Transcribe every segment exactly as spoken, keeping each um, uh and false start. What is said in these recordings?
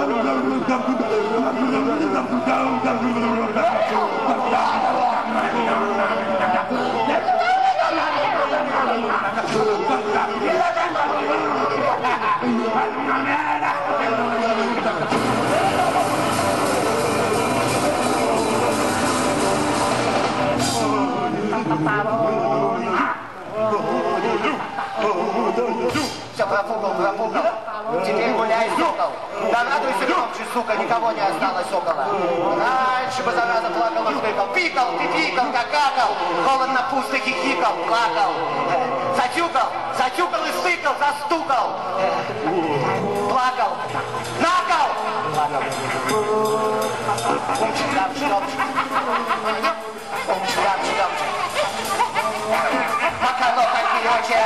Все, профукал, профукал. Теперь гуляй, сокол. Да радуйся громче, сука, никого не осталось около. Раньше бы зараза плакал и швыкал. Пикал, ты пикал, какакал. Холодно, пусто хихикал, плакал. Затюкал, затюкал и стыкал, застукал. Плакал, накал. Плакал. Умчик, дамчик, дамчик. Умчик, дамчик, дамчик. Макалока, киочи,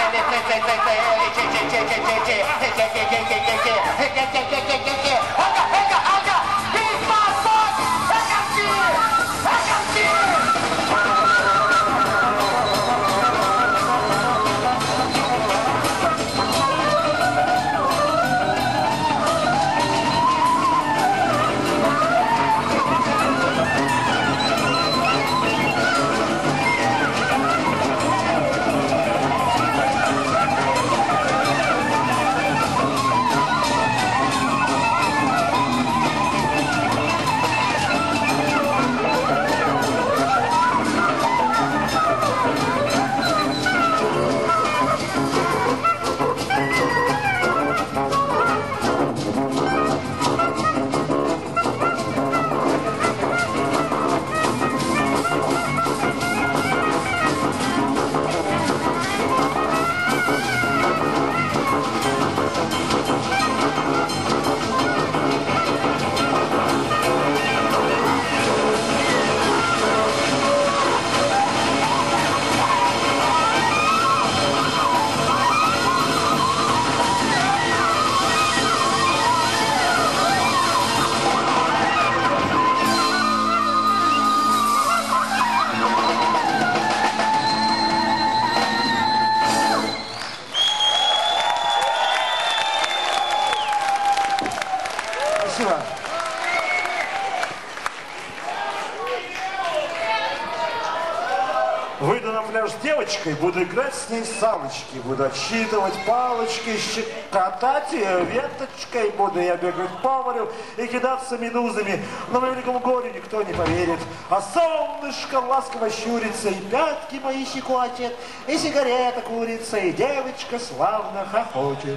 Выйду на пляж с девочкой, буду играть с ней салочки, буду отсчитывать палочки, щекотать ее веточкой, буду я бегать по морю и кидаться медузами. Но моему великому горю никто не поверит. А солнышко ласково щурится, и пятки мои щекочет, и сигарета курится, и девочка славно хохочет.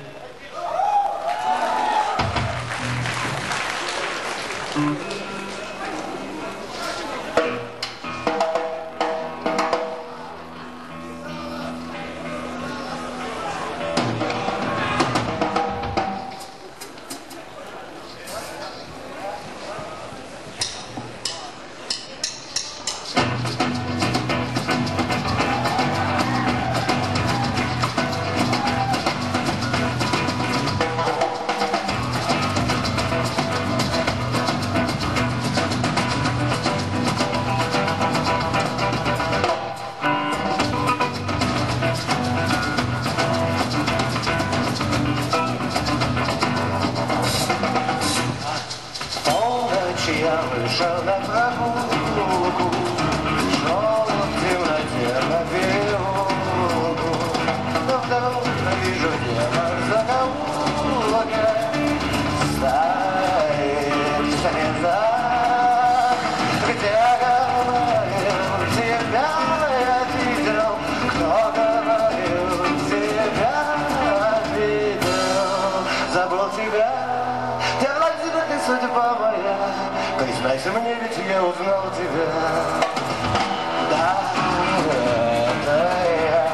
Признайся мне, ведь я узнал тебя. Да, это я.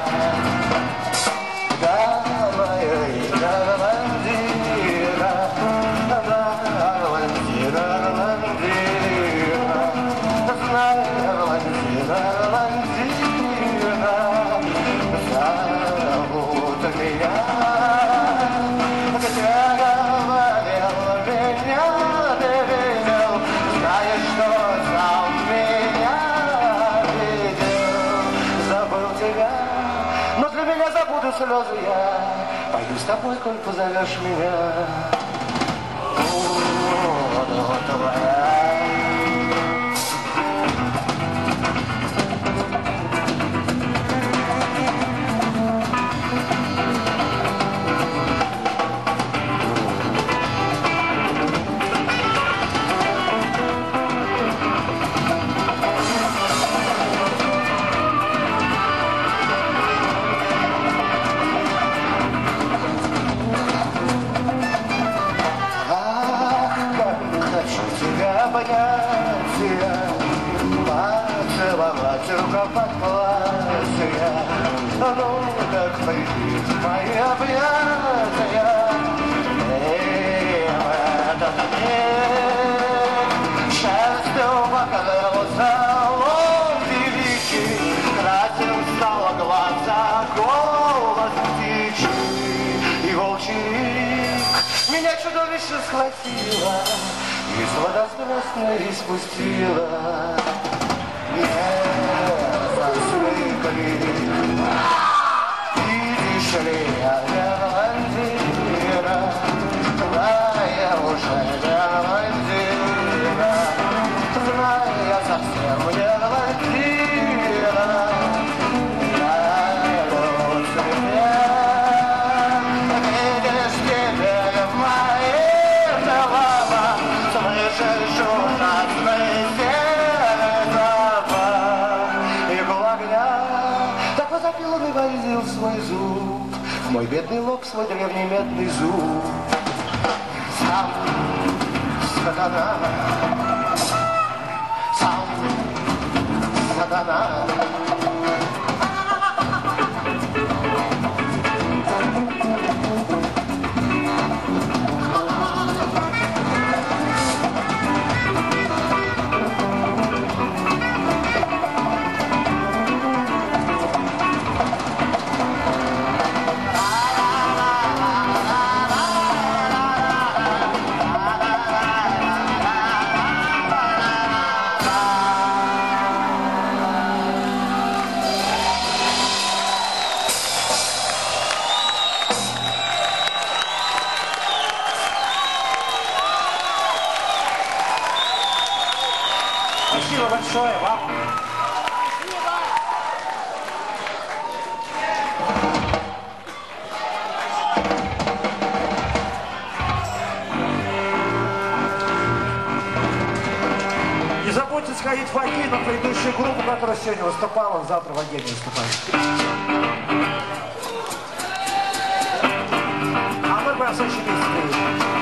Да, моя Ира Ландира. Да, Ландира, Ландира. Знай, Ландира, Ландира. Зовут меня. Хотя говорил меня, ты видел. Знаешь, что сам меня видел. Забыл тебя, но для меня забуду слезы я. Пою с тобой, коль позовешь меня. буду твоя. Поцеловать рукав под платья, ну так приди в мои объятия. И в этот день счастью покрылся он великий, красил стало глаза голос птичий, и волчий рик меня чудовище схватило и с водосбросной спустила. Засмыкли, видишь ли, я блондина, зная уже я блондина, зная совсем не блондина, я иду цвете, видишь теперь в моих словах, слышишь ужасный стих. Запил он и вонзил свой зуб в мой бедный лоб, свой древний медный зуб. Сам сатана, сам сатана. Спасибо большое вам. Не забудьте сходить в Агей на предыдущую группу, которая сегодня выступала, завтра в Агей выступает. А мы прям следующий месяц.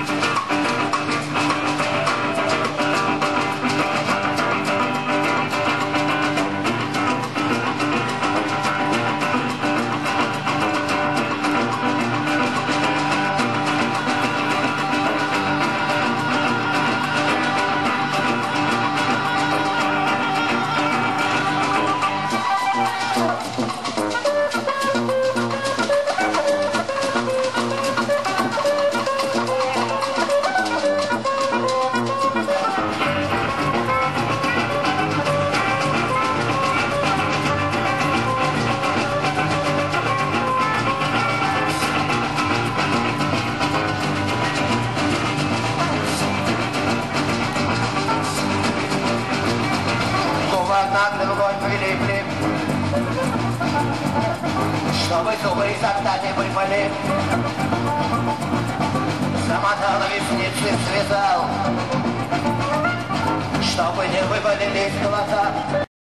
Прилипли, чтобы зубы изо рта не выпали, замотал ресницы, связал, чтобы не вывалились глаза.